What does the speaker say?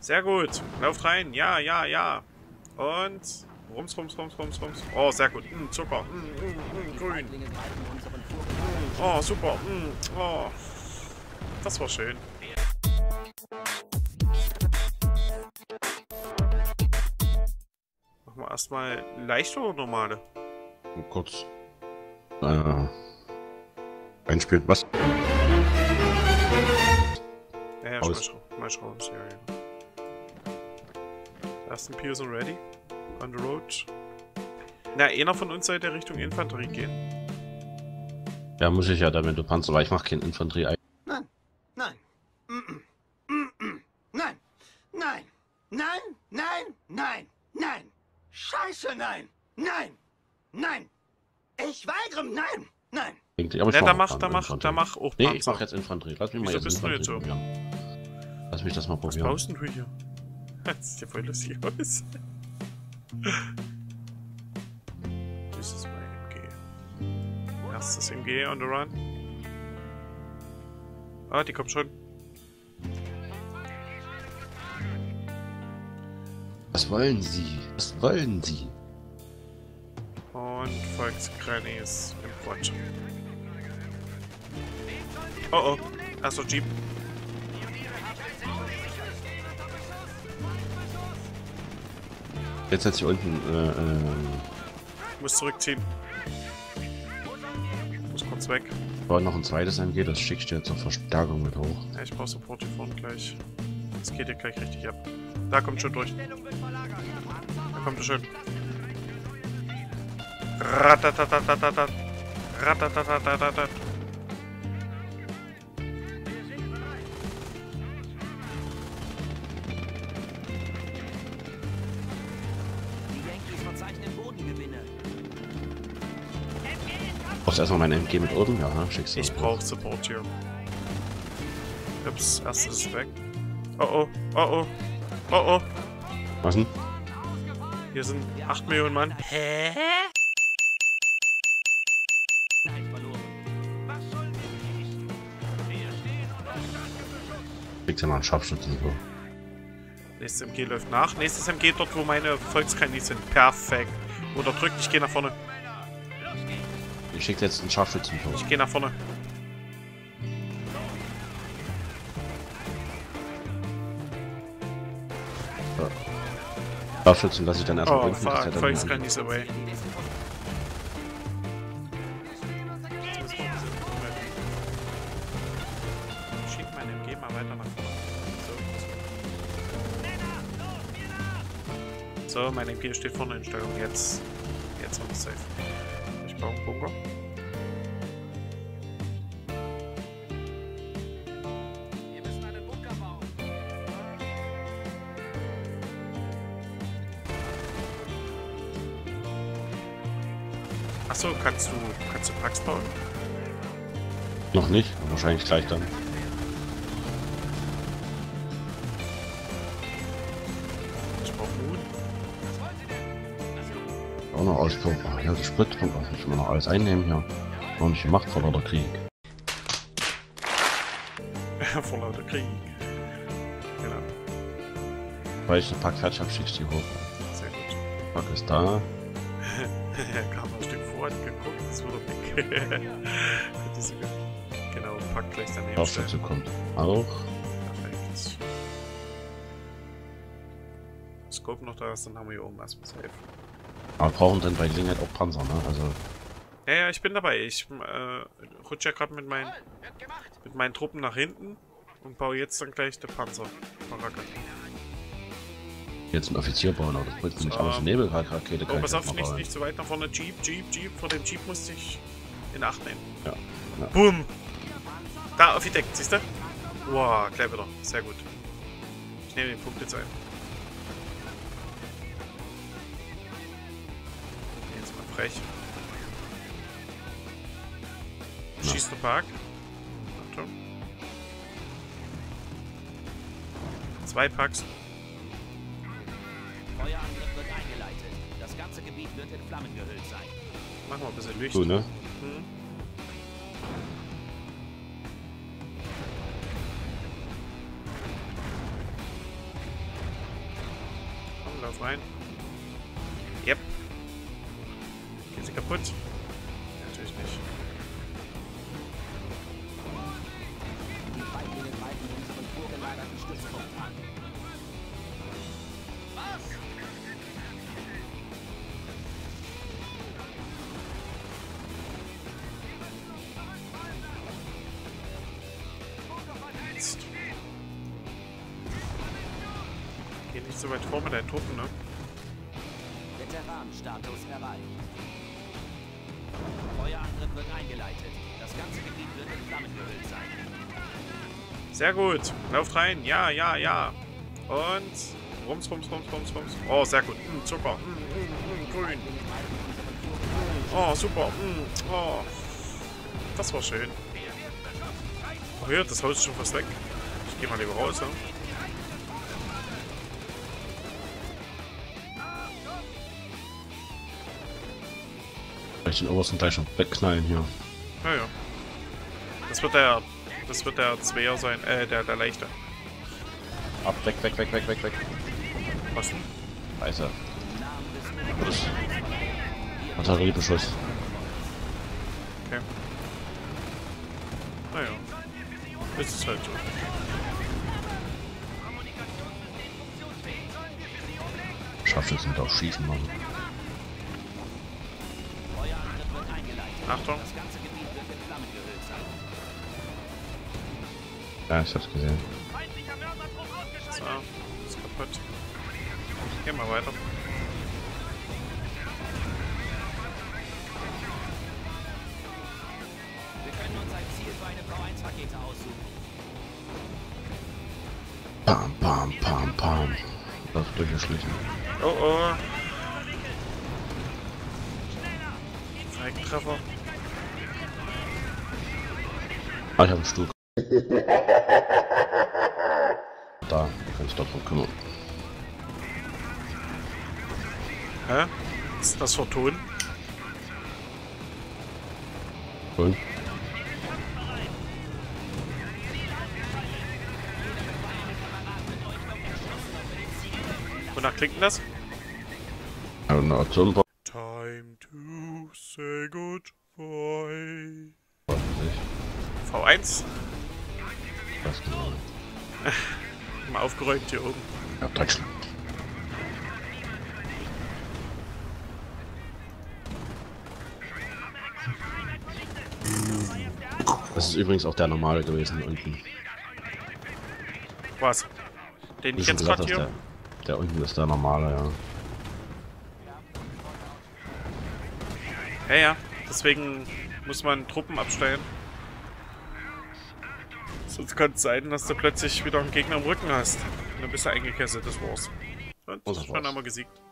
Sehr gut. Lauft rein. Ja, ja, ja. Und rums, rums, rums, rums, rums. Oh, sehr gut. Zucker. Grün. Oh, super. Oh. Das war schön. Machen wir erstmal leichte oder normale? Kurz. Einspielen. Was? Ja, ja, schmeiß raus. Ja, ja. Ersten Pearson ready. On the road. Na, einer von uns sollte Richtung Infanterie gehen. Ja, muss ich ja, damit du Panzer, weil ich mache kein Infanterie ein. Nein, nein, nein, nein, nein, nein, nein, nein, scheiße, nein, nein, nein, ich weigere, nein, nein. Aber Ja, da mach auch Panzer. Nee, ich mach jetzt Infanterie. Lass mich mal jetzt Infanterie probieren. Lass mich das mal probieren. Was baust denn du hier? Das sieht ja voll lustig aus. Das ist mein MG. Erstes MG on the run. Ah, die kommt schon. Was wollen Sie? Was wollen Sie? Und Volksgrannies im Quatsch. Oh oh, erster Jeep. Jetzt hier unten, Muss zurückziehen. Muss kurz weg. war noch ein zweites MG, das schickst du jetzt zur Verstärkung mit hoch. Ja, ich brauche Support hier vorne gleich. Das geht hier gleich richtig ab. Da kommt schon durch. Da kommt er schon. Ratatatatat. Ratatatatat. Brauchst du erstmal mein MG mit oben? Ja, schickst du. Ich brauche Support hier. Ups, erstes ist weg. Oh oh, oh oh, oh oh. Was denn? Hier sind 8 Millionen Mann. Hä? Kriegst ja mal einen Scharfschützen so. Nächstes MG läuft nach. Nächstes MG dort, wo meine Volkskandidaten sind. Perfekt. Unterdrückt, ich gehe nach vorne. Ich schicke jetzt einen Scharfschützen vor. Ich gehe nach vorne. Ja. Scharfschützen lasse ich dann erstmal Oh, unten. fuck, Volkskandidaten away. Schieb mein MG mal weiter nach vorne. So, mein MG steht vorne in Stellung. Jetzt haben wir safe. Ich baue einen Bunker. Wir müssen einen Bunker bauen. Achso, kannst du Packs bauen? Noch nicht, aber wahrscheinlich gleich dann. Ich brauche Mut. Auch noch Ausbau. Ah, ja, das Spritpunkt, was ich immer noch alles einnehmen hier. Noch nicht gemacht vor lauter Krieg. Vor lauter Krieg. Genau. Weil ich den Pack fertig habe, schickst du die hoch. Sehr gut. Pack ist da. Er kam ein Stück vor, hat geguckt, ist wieder weg. Genau, Pack gleich daneben. Scharfschütze kommt auch. Perfekt. Scope noch da ist, dann haben wir hier oben erstmal safe. Aber brauchen dann bei Gelegenheit auch Panzer, ne? Also. Ja, ich bin dabei. Ich rutsche ja gerade mit meinen Truppen nach hinten und baue jetzt dann gleich die Panzerbaracke. Jetzt einen Offizier bauen, aber das bringt nicht aus. Nebelrakete Oh, pass auf, nicht zu weit nach vorne. Jeep. Vor dem Jeep musste ich in Acht nehmen. Ja. Boom! Da, auf die Deck, siehst du? Wow, gleich wieder. Sehr gut. Ich nehme den Punkt jetzt ein. Jetzt mal frech. Schießt der Park. Achtung. 2 Packs. Feuerangriff wird eingeleitet. Das ganze Gebiet wird in Flammen gehüllt sein. Machen wir ein bisschen Licht. Du, ne? Hm. Lauf rein. Yep. Geht sie kaputt? Natürlich nicht. Die Feindlinge greifen unseren vorgelagerten Stützpunkt an. Mist. Geh nicht so weit vor mit deinen Truppen, ne? Veteranenstatus erreicht. Feuerangriff wird eingeleitet. Das ganze Gebiet wird in Flammen gehüllt sein. Sehr gut. Lauft rein. Ja, ja, ja. Und rums, rums, rums, rums, rums. Oh, sehr gut. Zucker. Grün. Oh, super. Oh. Das war schön. Oh, hier, das Haus ist schon fast weg. Ich gehe mal lieber raus, ne? Vielleicht den obersten gleich schon wegknallen hier. Ja, ja. Das wird der Zweier sein, der leichte. Ab, weg, weg, weg, weg, weg, weg. Was denn? Scheiße. Das Artilleriebeschuss. Okay. Naja. Ist es halt so. Scharfschützen mit auch schießen machen. Feuerangriff wird eingeleitet. Achtung. Das ganze Gebiet wird in Flammen gehüllt sein. Ja, ich hab's gesehen. So, ist kaputt. Gehen wir weiter. Wir können uns ein Ziel für eine V1-Rakete aussuchen. Pam, pam, pam, pam. Das ist durchgeschlichen. Oh oh. Treffer. Ah, ich hab einen Stug. Da, kann ich dort drum kümmern. Hä? Was ist das für Ton? Cool. Wonach klingt denn das? Eine Aktion Time to say goodbye. weiß nicht. V1? Was genau. Mal aufgeräumt hier oben. Ja, Deutschland. Das ist übrigens auch der normale gewesen unten. Was? Den Wie ich schon jetzt gesagt gerade hast, hier? der unten ist der normale, ja. Ja, ja. Deswegen muss man Truppen abstellen. Sonst kann es sein, dass du plötzlich wieder einen Gegner im Rücken hast. Und dann bist du eingekesselt, das war's. Und Und das schon war's. haben wir gesiegt.